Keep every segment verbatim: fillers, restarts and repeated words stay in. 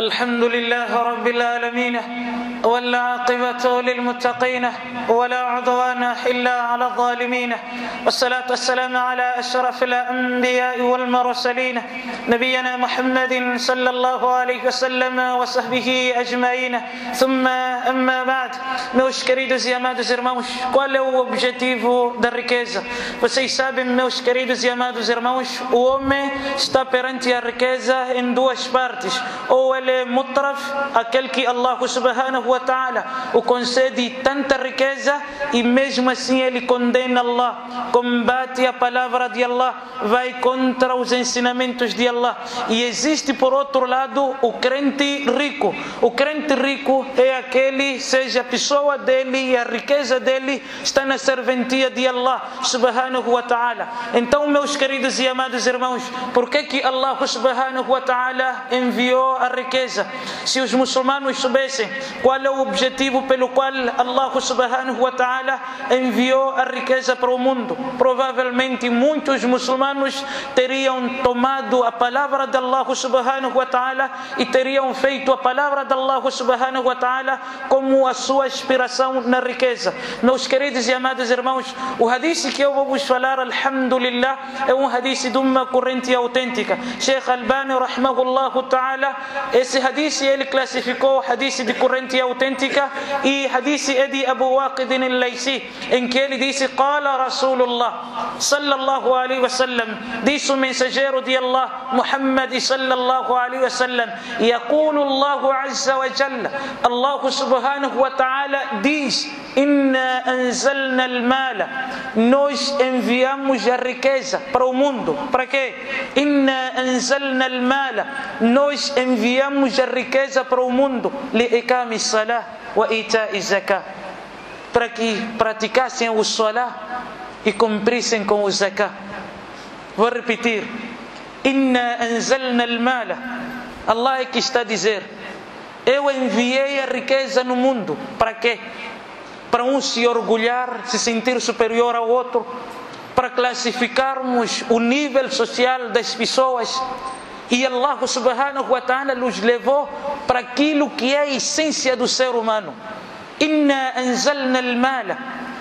الحمد لله رب العالمين والعاقبة للمتقين ولا عدوان إلا على الظالمين والصلاة والسلام على أشرف الأنبياء والمرسلين نبينا محمد صلى الله عليه وسلم وصحبه أجمعين ثم أما بعد. Meus queridos e amados irmãos, qual é o objetivo da riqueza? Vocês sabem, meus queridos e amados irmãos, o homem está perante a riqueza em duas partes. Ou ele é mutraf, aquele que Allah subhanahu wa ta'ala o concede tanta riqueza e mesmo assim ele condena Allah, combate a palavra de Allah, vai contra os ensinamentos de Allah. E existe por outro lado o crente rico. O crente rico é aquele, seja a pessoa dele e a riqueza dele está na serventia de Allah subhanahu wa ta'ala. Então, meus queridos e amados irmãos, por que que Allah subhanahu wa ta'ala enviou a riqueza? Se os muçulmanos soubessem qual é o objetivo pelo qual Allah subhanahu wa ta'ala enviou a riqueza para o mundo, provavelmente muitos muçulmanos teriam tomado a palavra de Allah subhanahu wa ta'ala e teriam feito a palavra de Allah subhanahu wa ta'ala como a sua inspiração na riqueza. Meus queridos e amados irmãos, o hadith que eu vou vos falar, alhamdulillah, é um hadith de uma corrente autêntica. Sheikh Albani rahimahullah ta'ala, esse hadith ele classificou hadith de corrente autêntica e hadith é de Abu Waqid al-Laysi, em que ele disse: Qala Rasulullah sallallahu alaihi wasallam, disse o mensageiro de Allah Muhammad sallallahu alaihi wasallam, yaqulu Allah azza wa jalla, Allah subhanahu wa ta'ala diz: Inna anzalna al-mala, nós enviamos a riqueza para o mundo. Para quê? Inna anzalna al-mala, nós enviamos a riqueza para o mundo, li'iqami salah wa ita'i zakah, para que praticassem o salah e cumprissem com o zakah. Vou repetir: Inna anzalna al-mala, Allah é que está a dizer: eu enviei a riqueza no mundo. Para quê? Para um se orgulhar, se sentir superior ao outro, para classificarmos o nível social das pessoas. E Allah subhanahu wa ta'ala nos levou para aquilo que é a essência do ser humano. Inna anzalna al-mala,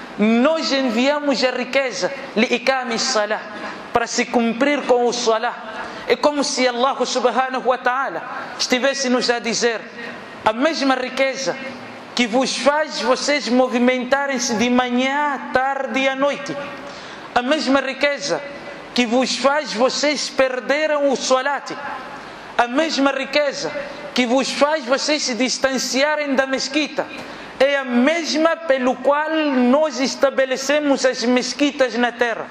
nós enviamos a riqueza, li'iqami salah, para se cumprir com o salah. É como se Allah subhanahu wa ta'ala estivesse nos a dizer: a mesma riqueza que vos faz vocês movimentarem-se de manhã, tarde e à noite, a mesma riqueza que vos faz vocês perderem o salat, a mesma riqueza que vos faz vocês se distanciarem da mesquita, é a mesma pelo qual nós estabelecemos as mesquitas na terra.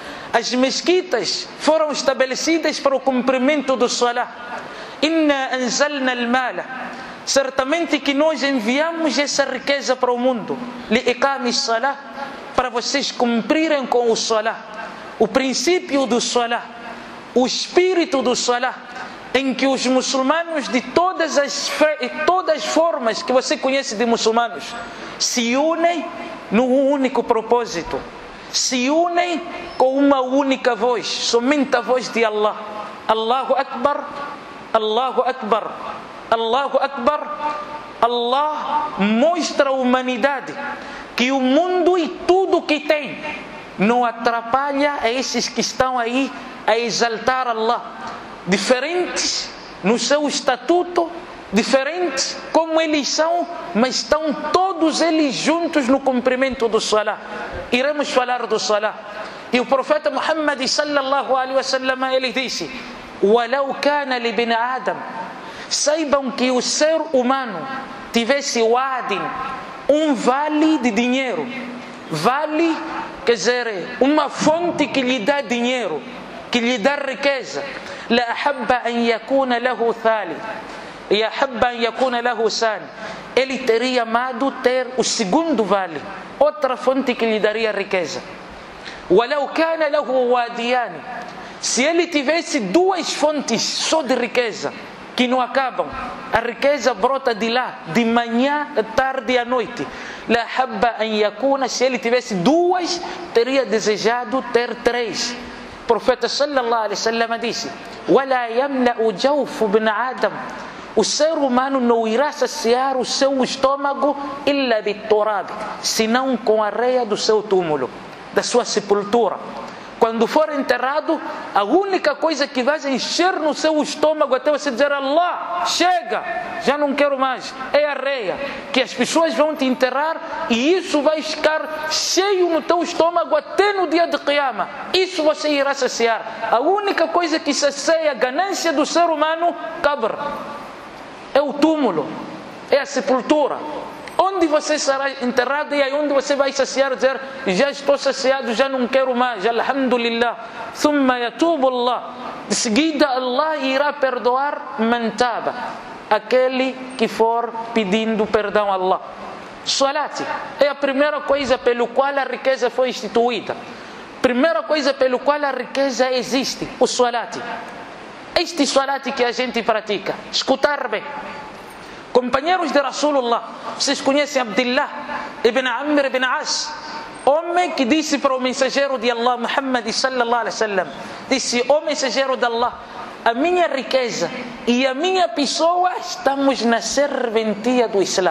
As mesquitas foram estabelecidas para o cumprimento do salat. Inna anzalna al-mala, certamente que nós enviamos essa riqueza para o mundo, li'iqami salah, para vocês cumprirem com o salah. O princípio do salah, o espírito do salah, em que os muçulmanos de todas as, todas as formas que você conhece de muçulmanos se unem num único propósito, se unem com uma única voz, somente a voz de Allah. Allahu Akbar, Allahu Akbar, Allahu Akbar. Allah mostra à humanidade que o mundo e tudo que tem não atrapalha a esses que estão aí a exaltar Allah, diferentes no seu estatuto, diferentes como eles são, mas estão todos eles juntos no cumprimento do salah. Iremos falar do salah. E o profeta Muhammad sallallahu alaihi wasallam, ele disse: walau kana li bin Adam, saibam que o ser humano tivesse wadin, um vale de dinheiro, vale quer dizer uma fonte que lhe dá dinheiro, que lhe dá riqueza, la ahabba an yakuna lahu thali, e ahabba an yakuna lahu sani, ele teria amado ter o segundo vale, outra fonte que lhe daria riqueza. Walau kana lahu wadiyani, se ele tivesse duas fontes só de riqueza que não acabam, a riqueza brota de lá, de manhã, tarde e à noite. La habba an yakuna, se ele tivesse duas, teria desejado ter três. O profeta sallallahu alaihi wasallam disse: wala yamla'u jawfu ibn Adam, o ser humano não irá saciar o seu estômago illa biturab, senão com a areia do seu túmulo, da sua sepultura. Quando for enterrado, a única coisa que vai encher no seu estômago até você dizer Allah, chega, já não quero mais, é areia, que as pessoas vão te enterrar e isso vai ficar cheio no teu estômago até no dia de Qiyamah. Isso você irá saciar. A única coisa que sacia a ganância do ser humano, qabr, é o túmulo, é a sepultura. Onde você será enterrado e aí onde você vai saciar, dizer, já estou saciado, já não quero mais, alhamdulillah. Thumma yatubu Allah. De seguida Allah irá perdoar man taba, aquele que for pedindo perdão a Allah. Salat é a primeira coisa pelo qual a riqueza foi instituída. Primeira coisa pelo qual a riqueza existe, o salat. Este salat que a gente pratica, escutar bem. Companheiros de Rasulullah, vocês conhecem Abdullah ibn Amr ibn As, homem que disse para o mensageiro de Allah, Muhammad sallallahu alaihi wasallam, disse: ó mensageiro de Allah, a minha riqueza e a minha pessoa estamos na serventia do Islã.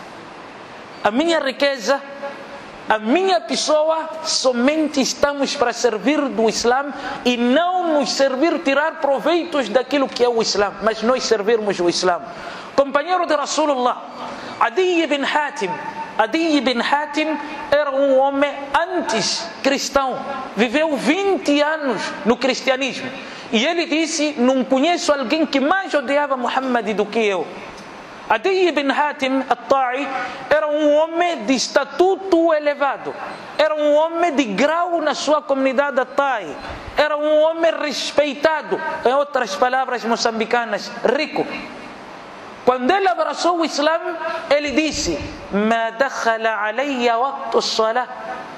A minha riqueza, a minha pessoa, somente estamos para servir do Islã e não nos servir tirar proveitos daquilo que é o Islã, mas nós servirmos o Islã. Companheiro de Rasulullah, Adi ibn Hatim. Adi ibn Hatim era um homem antes cristão, viveu vinte anos no cristianismo. E ele disse: não conheço alguém que mais odiava Muhammad do que eu. Adi ibn Hatim al-Ta'i era um homem de estatuto elevado, era um homem de grau na sua comunidade al-Ta'i, era um homem respeitado, em outras palavras moçambicanas, rico. Quando ele abraçou o Islã, ele disse: "Ma dakhala alayya waqtu as-salah",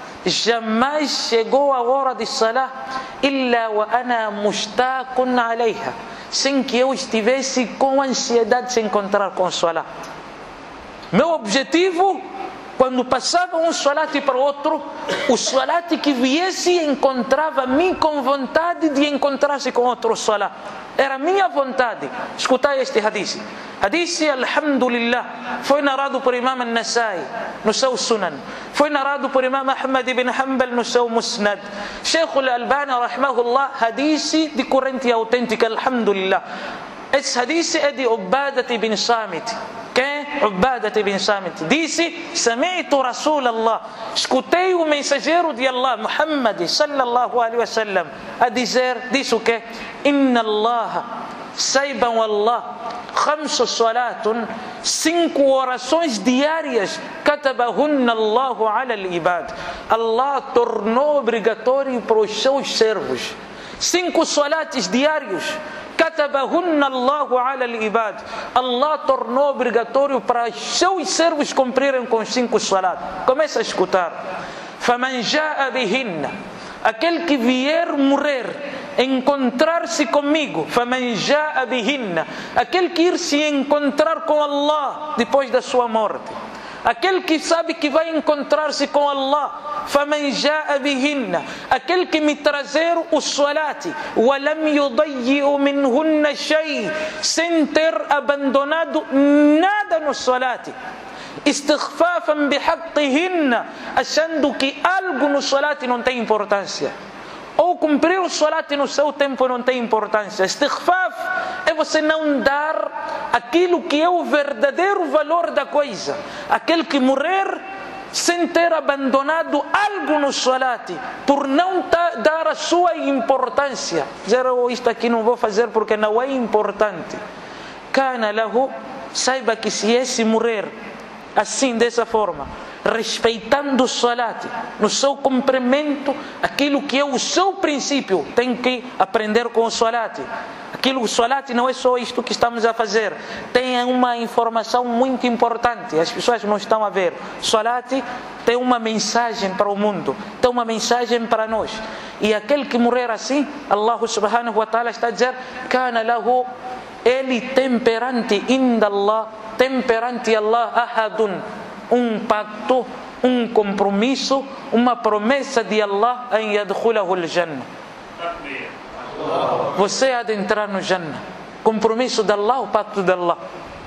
jamais chegou a hora de salah, illa wa ana mushtaqun alayha, sem que eu estivesse com ansiedade de se encontrar com o salah. Meu objetivo, quando passava um salat para outro, o salat que viesse encontrava-me com vontade de encontrar-se com outro salat. Era minha vontade. Escutai este hadith. Hadith, alhamdulillah, foi narrado por Imam al-Nasai no seu Sunan. Foi narrado por Imam Ahmad ibn Hanbal no seu Musnad. Sheikh al-Albani, rahimahullah, hadith de corrente autêntica, alhamdulillah. Esse hadith é de Ubadat ibn Samit. Quem? Ubadat ibn Samit. Disse: Sami'tu Rasulallah, escutei o mensageiro de Allah, Muhammad sallallahu alaihi wasallam, a dizer, disse o quê? Inna Allah, saibam Allah, khamsu salatun, cinco orações diárias, katabahunna Allahu ala al-ibad, Allah tornou obrigatório para os seus servos. Cinco salates diários, katabahunna Allahu ala al-ibad, Allah tornou obrigatório para os seus servos cumprirem com os cinco salat. Começa a escutar. Faman jaa bihinna, aquele que vier morrer, encontrar-se comigo, faman jaa bihinna, aquele que ir se encontrar com Allah depois da sua morte, aquele que sabe que vai encontrar-se com Allah, faman jaa bihinna, aquele que me trazer o salati, walam yudayyi'u minhunna shay, sem ter abandonado nada no salati, istighfafan bihaqqihinna, achando que algo no salati não tem importância, ou cumprir o salat no seu tempo não tem importância. Istighfaf é você não dar aquilo que é o verdadeiro valor da coisa. Aquele que morrer sem ter abandonado algo no salat, por não dar a sua importância, dizer, oh, isto aqui não vou fazer porque não é importante. Kana lahu, saiba que se esse morrer assim, dessa forma, respeitando o salat, no seu cumprimento, aquilo que é o seu princípio, tem que aprender com o salat. Aquilo, o salat não é só isto que estamos a fazer, tem uma informação muito importante, as pessoas não estão a ver. Salat tem uma mensagem para o mundo, tem uma mensagem para nós. E aquele que morrer assim, Allah subhanahu wa ta'ala está a dizer, kana lahu, ele tem perante inda Allah, tem perante Allah ahadun, um pacto, um compromisso, uma promessa de Allah em yadkhulahu al-jannah. Você há de entrar no Jannah. compromisso de Allah, o pacto de Allah.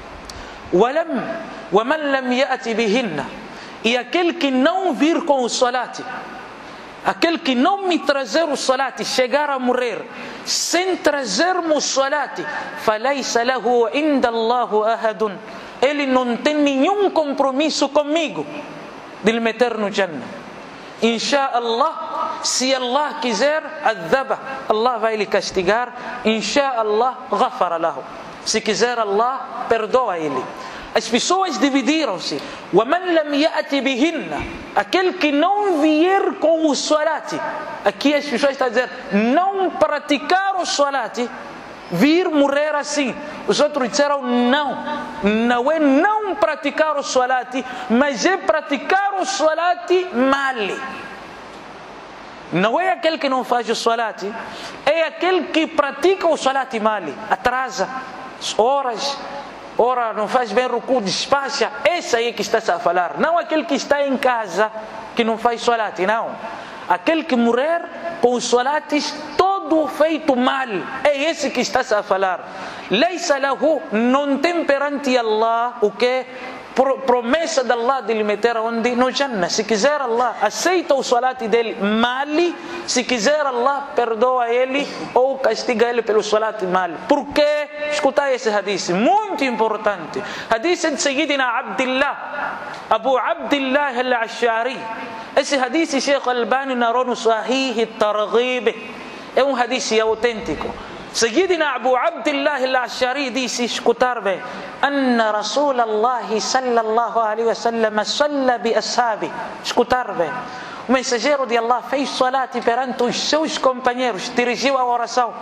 وَمَنْ لَمْ يَأْتِ بِهِنَّ, e aquele que não vir com o salat, aquele que não me trazer o salat, chegar a morrer sem trazermos o salat, فَلَيْسَ لَهُ عِنْدَ اللَّهُ أَحَدٌ, ele não tem nenhum compromisso comigo de lhe meter no Jannah. Insha'Allah, se Allah quiser, adhaba, Allah vai lhe castigar. Insha'Allah, ghafara lahu, se quiser Allah, perdoa ele. As pessoas dividiram-se. وَمَنْ لَمْ يَأْتِ بِهِنَّ, aquele que não vier com o salat. Aqui as pessoas estão a dizer, não praticar o salat, vir morrer assim. Os outros disseram, não, não é não praticar o salat, mas é praticar o salat mal. Não é aquele que não faz o salat, é aquele que pratica o salat mal, atrasa horas, ora não faz bem ruku, despacha. Esse aí que está a falar, não aquele que está em casa que não faz salat, não. Aquele que morrer com os salates todo feito mal, é esse que está a falar. Leisa lahu, não tem perante Allah o que? Promessa de Allah de lhe meter onde? No Jannah. Se quiser Allah, aceita o salat dele mal. Se quiser Allah, perdoa ele ou castiga ele pelo salat mal. Por quê? Escuta esse hadith, muito importante. Hadith de Sayyidina Abdullah, Abu Abdullah al-Ash'ari. Esse hadith Sheikh Albani narrou no Sahih al-Targhib. É um hadith autêntico. Sayyidina Abu Abdullah al-Ash'ari disse, escutar bem, anna Rasulullah sallallahu alaihi wasallam salla bi ashabi. Escutar bem, o mensageiro de Allah fez salat perante os seus companheiros, dirigiu a oração.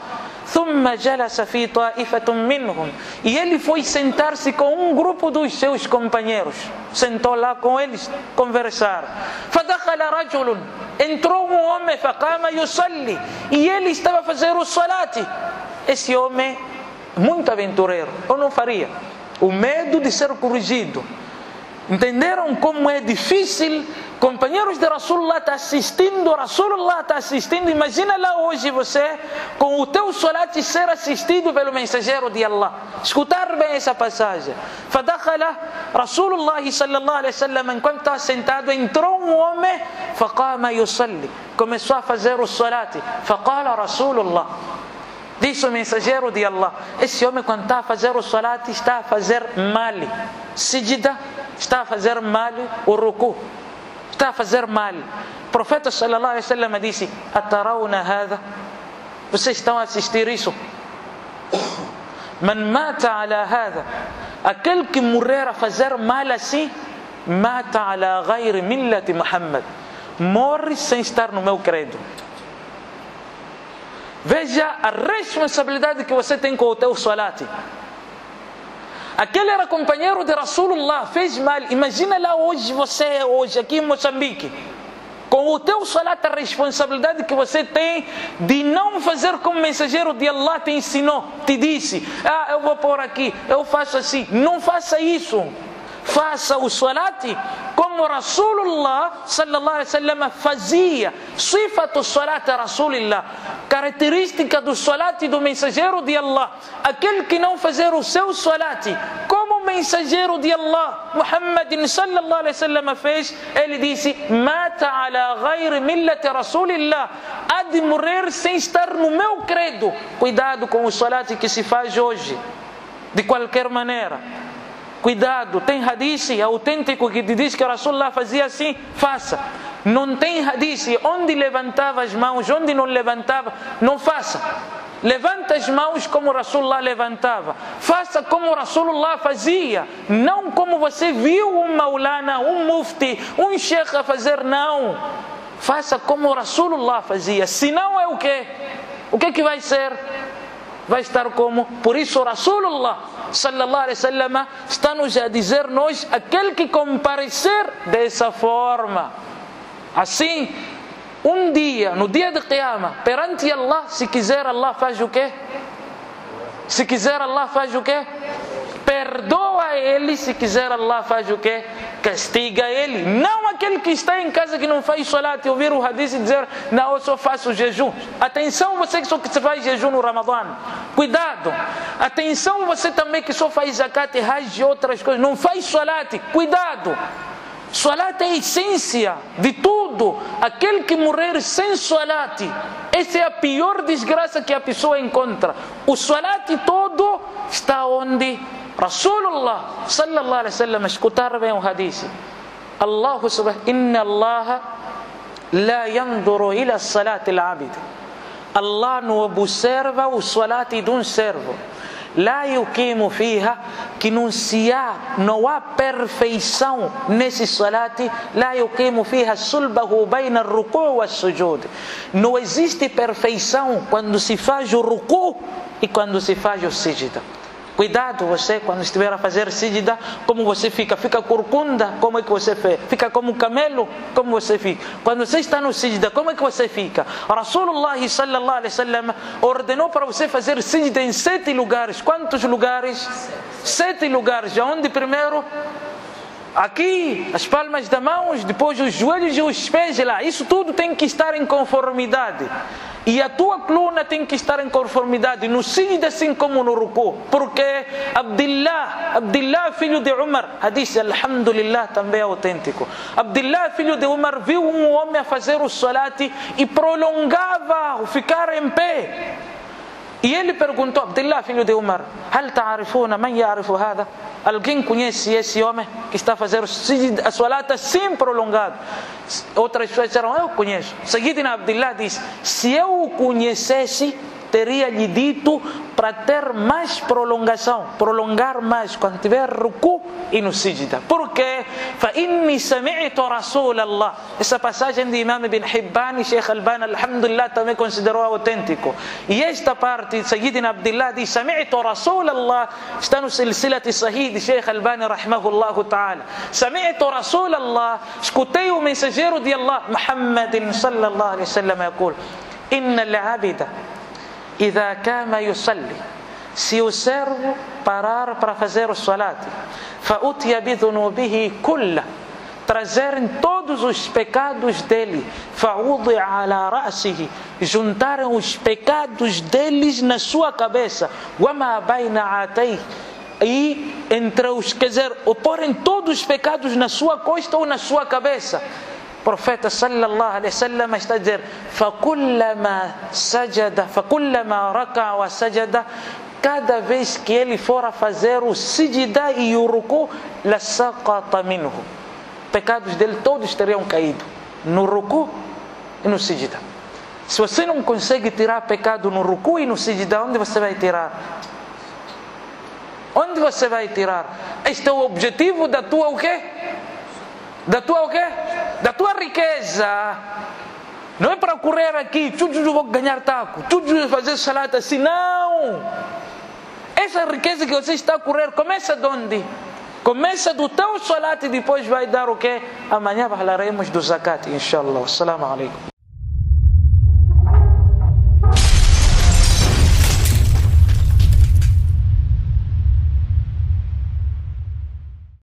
ثم جلس في طائفة منهم, e ele foi sentar-se com um grupo dos seus companheiros, sentou lá com eles conversar. فدخل رجل, entrou um homem, فقام يصلي, e ele estava a fazer o salat. Esse homem, muito aventureiro, eu não faria. O medo de ser corrigido. Entenderam como é difícil? Companheiros de Rasulullah está assistindo, Rasulullah está assistindo. Imagina lá hoje você com o teu salat ser assistido pelo mensageiro de Allah. Escutar bem essa passagem. Fadakhala Rasulullah sallallahu alaihi wasallam, enquanto está sentado, entrou um homem, faqama yusalli, começou a fazer o salat. Faqala Rasulullah, disse o mensageiro de Allah, esse homem quando está a fazer o salat está a fazer mal. Sijda, está a fazer mal o ruku, está a fazer mal. O profeta sallallahu alaihi wasallam disse, atarawna hadha, vocês estão a assistir isso? Man mata ala hadha, aquele que morrer a fazer mal assim, mata ala ghairi millati Muhammad, morre sem estar no meu credo. Veja a responsabilidade que você tem com o teu salat. Aquele era companheiro de Rasulullah, fez mal. Imagina lá hoje, você hoje aqui em Moçambique, com o teu salat, a responsabilidade que você tem de não fazer como o mensageiro de Allah te ensinou, te disse, ah, eu vou pôr aqui, eu faço assim. Não faça isso. Faça o salat como Rasulullah sallallahu alaihi wasallam fazia. Sifatu salat Rasulullah, característica do salat do mensageiro de Allah. Aquele que não fazer o seu salat como o mensageiro de Allah Muhammad sallallahu alaihi wasallam fez, ele disse, mata ala ghairi millati Rasulillah, há de morrer sem estar no meu credo. Cuidado com o salat que se faz hoje, de qualquer maneira. Cuidado, tem hadith autêntico que te diz que Rasulullah fazia assim, faça. Não tem hadith onde levantava as mãos, onde não levantava, não faça. Levanta as mãos como Rasulullah levantava. Faça como Rasulullah fazia, não como você viu um maulana, um mufti, um sheikh a fazer, não. Faça como Rasulullah fazia, senão é o quê? O que que vai ser? Vai estar como? Por isso Rasulullah sallallahu alaihi wasallam está nos a dizer nós, aquele que comparecer dessa forma, assim, um dia, no dia de Qiyamah, perante Allah, se quiser Allah faz o quê? Se quiser Allah faz o quê? Perdoa ele, se quiser Allah faz o quê? Castiga ele. Não aquele que está em casa que não faz salat e ouvir o hadith e dizer, não, eu só faço jejum. Atenção, você que só faz jejum no Ramadã. Cuidado. Atenção, você também que só faz zakat e hajj e outras coisas, não faz salat. Cuidado. Salat é a essência de tudo. Aquele que morrer sem salat, essa é a pior desgraça que a pessoa encontra. O salat todo está onde? Rasulullah sallallahu alaihi wasallam, escutar bem o hadith. Allah subhanahu, inna Allah la yanduru ila salat al-abid. Allah não observa o salat de um servo. La yuqimu fiha, que não se há, não há perfeição nesse salat. La yuqimu fiha sulbahu baina al-ruku' wa al-sujud. Não existe perfeição quando se faz o ruku' e quando se faz o sijda. Cuidado você quando estiver a fazer sijda, como você fica? Fica corcunda? Como é que você fica? Fica como um camelo? Como você fica? Quando você está no sijda, como é que você fica? Rasulullah sallallahu alaihi wasallam ordenou para você fazer sijda em sete lugares. Quantos lugares? Sete lugares. Onde primeiro? Aqui, as palmas das mãos, depois os joelhos e os pés lá. Isso tudo tem que estar em conformidade. E a tua coluna tem que estar em conformidade no sijda assim como no ruku. Porque Abdullah, Abdullah filho de Umar, hadith alhamdulillah também é autêntico. Abdullah filho de Umar viu um homem a fazer o salat e prolongava o ficar em pé. E ele perguntou, Abdullah filho de Umar, hal ta'arifuna man ya'rifu hada? Alguém conhece esse homem que está a fazer a salat assim prolongado? Outras pessoas disseram, eu conheço. Sayyidina Abdullah disse, se eu o conhecesse, teria lhe dito para ter mais prolongação, prolongar mais quando tiver ruku e no sijda. Por quê? فَإِنِّي سَمِعْتُ رَسُولَ اللَّهِ. Essa passagem de Imam Ibn Hibban e Sheikh Albani, alhamdulillah, também considerou autêntico. E esta parte, Sayyidina Abdullah diz, سَمِعْتُ رَسُولَ اللَّهِ, está no silsilati sahih de Sheikh Albani, rahimahullahu ta'ala. سَمِعْتُ رَسُولَ اللَّهِ, escutei o mensageiro de Allah, Muhammadin sallallahu alaihi wasallam, يقول إِنَّ الْعَبِدَ إذا كان يصلي, se o servo parar para fazer o salat, فأتي بذنوبه كله, trazerem todos os pecados dele, فوضع على رأسه, juntaram os pecados deles na sua cabeça, وما بين عاتيه, e entre os, quer dizer, porem todos os pecados na sua costa ou na sua cabeça. O profeta sallallahu alaihi wasallam está a dizer, فَكُلَّمَا سَجَدَ فَكُلَّمَا رَكَعَ وَسَجَدَ, cada vez que ele for a fazer o sijda e o ruku, لَسَقَطَ مِنْهُ, pecados dele todos teriam caído no ruku e no sijda. Se você não consegue tirar pecado no ruku e no sijda, onde você vai tirar? Onde você vai tirar? Este é o objetivo da tua o quê? Da tua o quê? Da tua riqueza. Não é para correr aqui, tudo vou ganhar taco, tudo fazer salat assim, não. Essa riqueza que você está a correr, começa de onde? Começa do teu salat e depois vai dar o quê? Amanhã falaremos do zakat, inshallah. Assalamu alaikum.